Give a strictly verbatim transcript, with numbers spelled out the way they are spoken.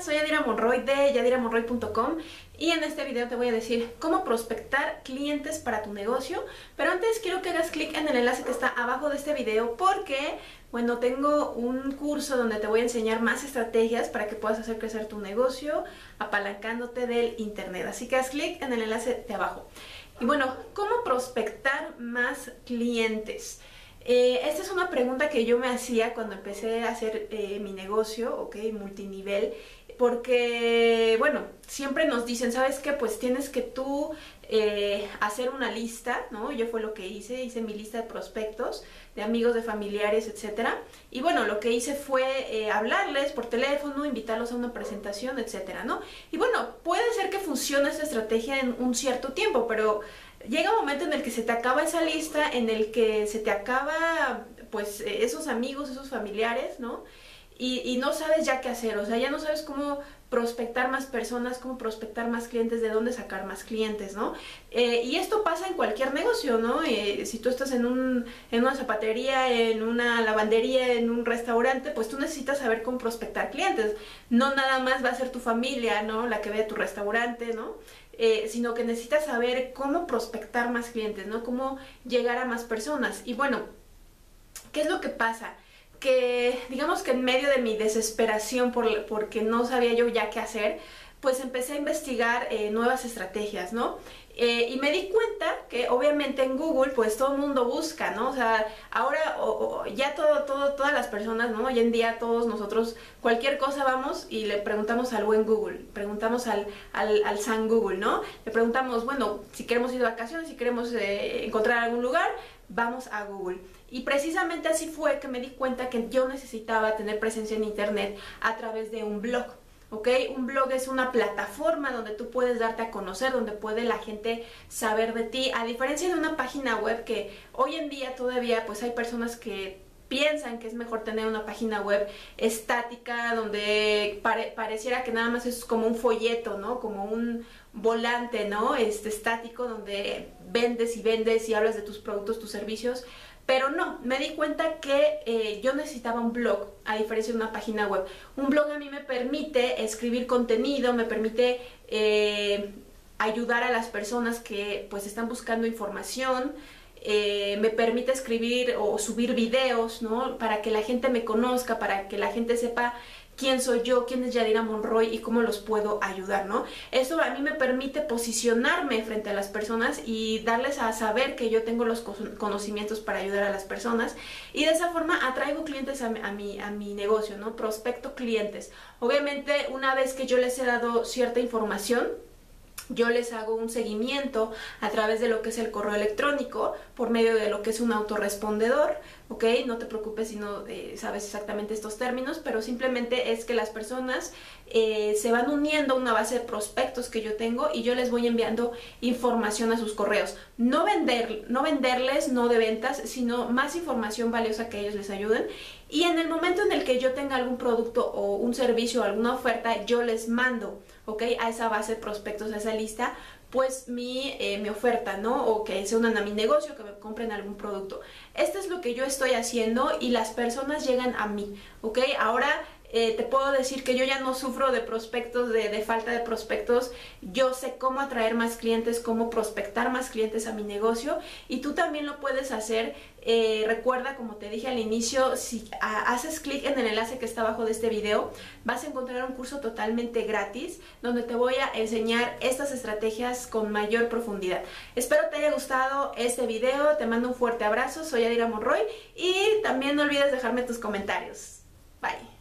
soy Yadira Monroy de yadira monroy punto com y en este video te voy a decir cómo prospectar clientes para tu negocio. Pero antes quiero que hagas clic en el enlace que está abajo de este video porque, bueno, tengo un curso donde te voy a enseñar más estrategias para que puedas hacer crecer tu negocio apalancándote del internet. Así que haz clic en el enlace de abajo. Y bueno, ¿cómo prospectar más clientes? Eh, esta es una pregunta que yo me hacía cuando empecé a hacer eh, mi negocio, ok, multinivel, porque, bueno, siempre nos dicen, ¿sabes qué? Pues tienes que tú eh, hacer una lista, ¿no? Yo fue lo que hice, hice mi lista de prospectos, de amigos, de familiares, etcétera. Y bueno, lo que hice fue eh, hablarles por teléfono, invitarlos a una presentación, etcétera, ¿no? Y bueno, puede ser que funcione esta estrategia en un cierto tiempo, pero llega un momento en el que se te acaba esa lista, en el que se te acaba, pues, esos amigos, esos familiares, ¿no? Y, y no sabes ya qué hacer, o sea, ya no sabes cómo prospectar más personas, cómo prospectar más clientes, de dónde sacar más clientes, ¿no? Eh, y esto pasa en cualquier negocio, ¿no? Eh, si tú estás en, un, en una zapatería, en una lavandería, en un restaurante, pues tú necesitas saber cómo prospectar clientes. No nada más va a ser tu familia, ¿no? La que ve tu restaurante, ¿no? Eh, sino que necesitas saber cómo prospectar más clientes, ¿no? Cómo llegar a más personas. Y bueno, ¿qué es lo que pasa? Que digamos que en medio de mi desesperación por, porque no sabía yo ya qué hacer, pues empecé a investigar eh, nuevas estrategias, ¿no? Eh, y me di cuenta que obviamente en Google pues todo el mundo busca, ¿no? O sea, ahora o, o, ya todo, todo, todas las personas, ¿no? Hoy en día todos nosotros, cualquier cosa vamos y le preguntamos al buen Google, preguntamos al, al, al San Google, ¿no? Le preguntamos, bueno, si queremos ir de vacaciones, si queremos eh, encontrar algún lugar, vamos a Google. Y precisamente así fue que me di cuenta que yo necesitaba tener presencia en internet a través de un blog. ¿Ok? Un blog es una plataforma donde tú puedes darte a conocer, donde puede la gente saber de ti, a diferencia de una página web que hoy en día todavía pues hay personas que piensan que es mejor tener una página web estática donde pare, pareciera que nada más es como un folleto, ¿no? Como un volante, ¿no? Este estático donde vendes y vendes y hablas de tus productos, tus servicios. Pero no, me di cuenta que eh, yo necesitaba un blog, a diferencia de una página web. Un blog a mí me permite escribir contenido, me permite eh, ayudar a las personas que pues están buscando información, eh, me permite escribir o subir videos, ¿no? Para que la gente me conozca, para que la gente sepa quién soy yo, quién es Yadira Monroy y cómo los puedo ayudar, ¿no? Eso a mí me permite posicionarme frente a las personas y darles a saber que yo tengo los conocimientos para ayudar a las personas, y de esa forma atraigo clientes a mi, a mi, a mi negocio, ¿no? Prospecto clientes. Obviamente, una vez que yo les he dado cierta información, yo les hago un seguimiento a través de lo que es el correo electrónico, por medio de lo que es un autorrespondedor, ¿ok? No te preocupes si no eh, sabes exactamente estos términos, pero simplemente es que las personas eh, se van uniendo a una base de prospectos que yo tengo y yo les voy enviando información a sus correos. No, vender, no venderles, no de ventas, sino más información valiosa que ellos les ayuden. Y en el momento en el que yo tenga algún producto o un servicio o alguna oferta, yo les mando, ¿ok? A esa base de prospectos, a esa lista, pues mi, eh, mi oferta, ¿no? O que se unan a mi negocio, que me compren algún producto. Esto es lo que yo estoy haciendo y las personas llegan a mí, ¿ok? Ahora eh, te puedo decir que yo ya no sufro de prospectos, de, de falta de prospectos. Yo sé cómo atraer más clientes, cómo prospectar más clientes a mi negocio, y tú también lo puedes hacer. Eh, recuerda, como te dije al inicio, si a, haces clic en el enlace que está abajo de este video, vas a encontrar un curso totalmente gratis donde te voy a enseñar estas estrategias con mayor profundidad. Espero te haya gustado este video, te mando un fuerte abrazo, soy Yadira Monroy y también no olvides dejarme tus comentarios. Bye.